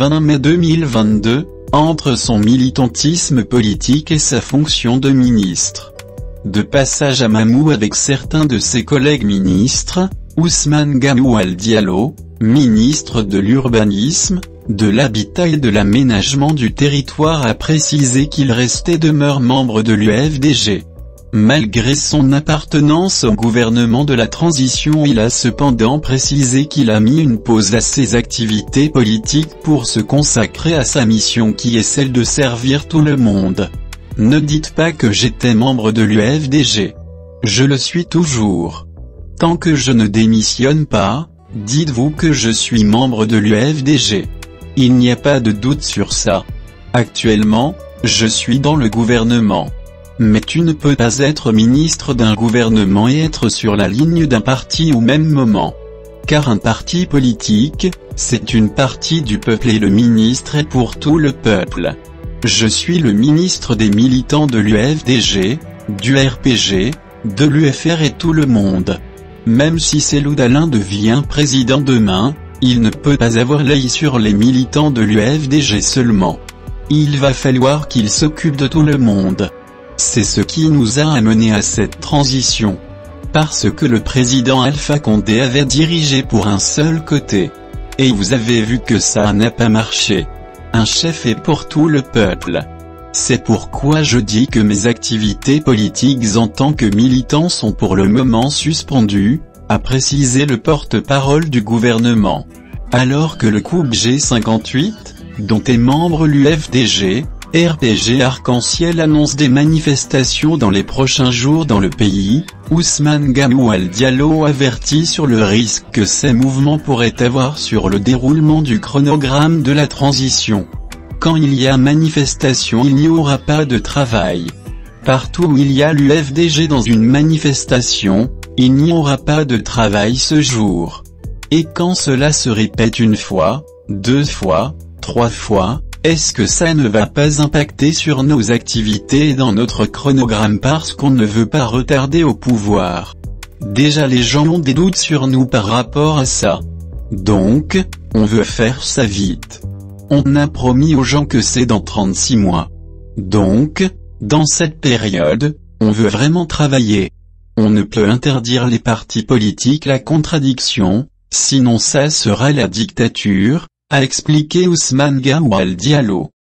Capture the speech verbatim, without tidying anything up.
vingt mai deux mille vingt-deux, entre son militantisme politique et sa fonction de ministre. De passage à Mamou avec certains de ses collègues ministres, Ousmane Gawal Diallo, ministre de l'Urbanisme, de l'Habitat et de l'Aménagement du Territoire, a précisé qu'il restait demeure membre de l'U F D G. Malgré son appartenance au gouvernement de la transition, il a cependant précisé qu'il a mis une pause à ses activités politiques pour se consacrer à sa mission qui est celle de servir tout le monde. Ne dites pas que j'étais membre de l'U F D G. Je le suis toujours. Tant que je ne démissionne pas, dites-vous que je suis membre de l'U F D G. Il n'y a pas de doute sur ça. Actuellement, je suis dans le gouvernement. Mais tu ne peux pas être ministre d'un gouvernement et être sur la ligne d'un parti au même moment. Car un parti politique, c'est une partie du peuple et le ministre est pour tout le peuple. Je suis le ministre des militants de l'U F D G, du R P G, de l'U F R et tout le monde. Même si Cellou Dalein devient président demain, il ne peut pas avoir l'œil sur les militants de l'U F D G seulement. Il va falloir qu'il s'occupe de tout le monde. C'est ce qui nous a amené à cette transition. Parce que le président Alpha Condé avait dirigé pour un seul côté. Et vous avez vu que ça n'a pas marché. Un chef est pour tout le peuple. C'est pourquoi je dis que mes activités politiques en tant que militant sont pour le moment suspendues, a précisé le porte-parole du gouvernement. Alors que le couple G cinquante-huit, dont est membre l'U F D G, R P G Arc-en-Ciel annonce des manifestations dans les prochains jours dans le pays, Ousmane Gawal Diallo avertit sur le risque que ces mouvements pourraient avoir sur le déroulement du chronogramme de la transition. Quand il y a manifestation, il n'y aura pas de travail. Partout où il y a l'U F D G dans une manifestation, il n'y aura pas de travail ce jour. Et quand cela se répète une fois, deux fois, trois fois, est-ce que ça ne va pas impacter sur nos activités et dans notre chronogramme parce qu'on ne veut pas retarder au pouvoir? Déjà les gens ont des doutes sur nous par rapport à ça. Donc, on veut faire ça vite. On a promis aux gens que c'est dans trente-six mois. Donc, dans cette période, on veut vraiment travailler. On ne peut interdire les partis politiques la contradiction, sinon ça sera la dictature, a expliqué Ousmane Gawal Diallo.